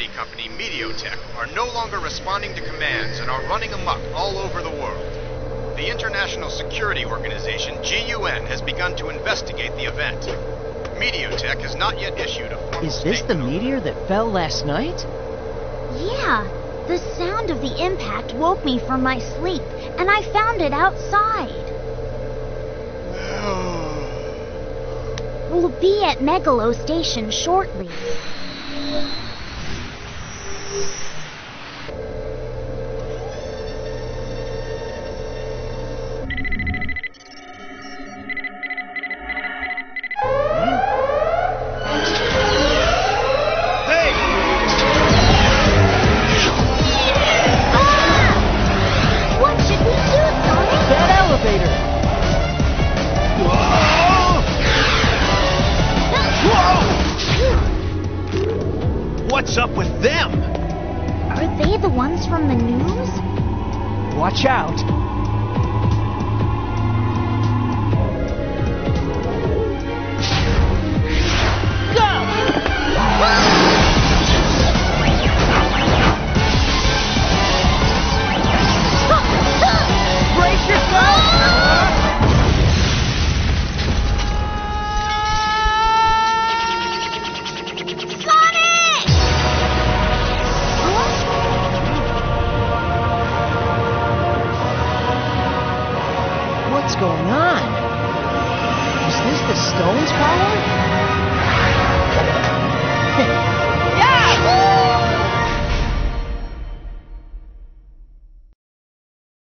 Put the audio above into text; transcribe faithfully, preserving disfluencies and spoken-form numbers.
company Meteotech are no longer responding to commands and are running amok all over the world. The International Security Organization, G U N, has begun to investigate the event. Meteotech has not yet issued a formal Is this the meteor that fell last night? Yeah, the sound of the impact woke me from my sleep, and I found it outside. We'll be at Megalo Station shortly. What's up with them? Are they the ones from the news? Watch out! Go!